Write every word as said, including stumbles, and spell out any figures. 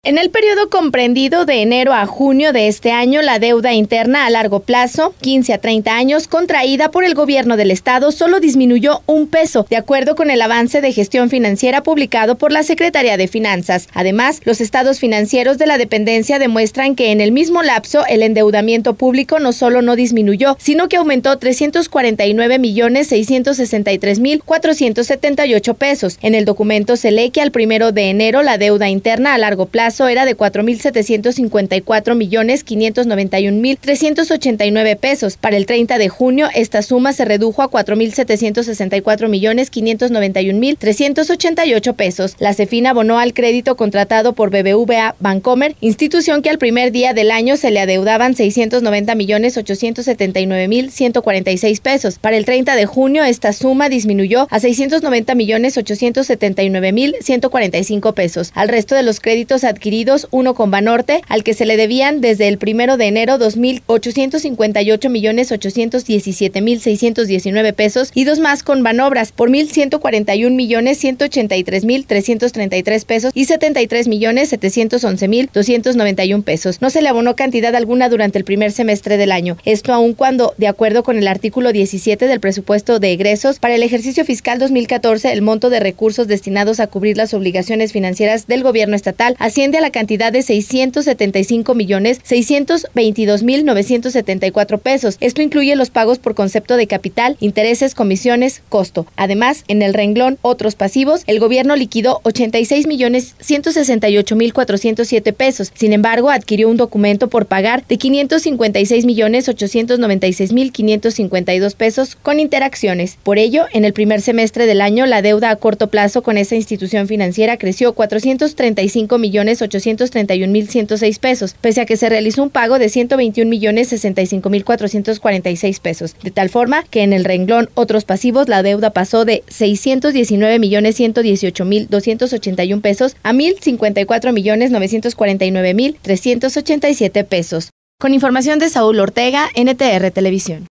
En el periodo comprendido de enero a junio de este año, la deuda interna a largo plazo, quince a treinta años, contraída por el gobierno del estado, solo disminuyó un peso, de acuerdo con el avance de gestión financiera publicado por la Secretaría de Finanzas. Además, los estados financieros de la dependencia demuestran que en el mismo lapso el endeudamiento público no solo no disminuyó, sino que aumentó trescientos cuarenta y nueve millones seiscientos sesenta y tres mil cuatrocientos setenta y ocho pesos. En el documento se lee que al primero de enero la deuda interna a largo plazo era de cuatro mil setecientos cincuenta y cuatro millones quinientos noventa y un mil trescientos ochenta y nueve pesos. Para el treinta de junio, esta suma se redujo a cuatro mil setecientos sesenta y cuatro millones quinientos noventa y un mil trescientos ochenta y ocho pesos. La CEFIN abonó al crédito contratado por B B V A Bancomer, institución que al primer día del año se le adeudaban seiscientos noventa millones ochocientos setenta y nueve mil ciento cuarenta y seis pesos. Para el treinta de junio, esta suma disminuyó a seiscientos noventa millones ochocientos setenta y nueve mil ciento cuarenta y cinco pesos. Al resto de los créditos adquiridos, uno con Banorte, al que se le debían desde el primero de enero dos mil ochocientos cincuenta y ocho millones ochocientos diecisiete mil seiscientos diecinueve pesos, y dos más con Banobras por mil ciento cuarenta y un millones ciento ochenta y tres mil trescientos treinta y tres pesos y setenta y tres millones setecientos once mil doscientos noventa y un pesos. No se le abonó cantidad alguna durante el primer semestre del año. Esto aun cuando, de acuerdo con el artículo diecisiete del presupuesto de egresos, para el ejercicio fiscal dos mil catorce, el monto de recursos destinados a cubrir las obligaciones financieras del gobierno estatal asciende a la cantidad de seiscientos setenta y cinco millones seiscientos veintidós mil novecientos setenta y cuatro pesos. Esto incluye los pagos por concepto de capital, intereses, comisiones, costo. Además, en el renglón otros pasivos, el gobierno liquidó ochenta y seis millones ciento sesenta y ocho mil cuatrocientos siete pesos. Sin embargo, adquirió un documento por pagar de quinientos cincuenta y seis millones ochocientos noventa y seis mil quinientos cincuenta y dos pesos con interacciones. Por ello, en el primer semestre del año, la deuda a corto plazo con esa institución financiera creció cuatrocientos treinta y cinco millones ochocientos treinta y un mil ciento seis pesos, pese a que se realizó un pago de ciento veintiún millones sesenta y cinco mil cuatrocientos cuarenta y seis pesos, de tal forma que en el renglón otros pasivos la deuda pasó de seiscientos diecinueve millones ciento dieciocho mil doscientos ochenta y un pesos a mil cincuenta y cuatro millones novecientos cuarenta y nueve mil trescientos ochenta y siete pesos. Con información de Saúl Ortega, N T R Televisión.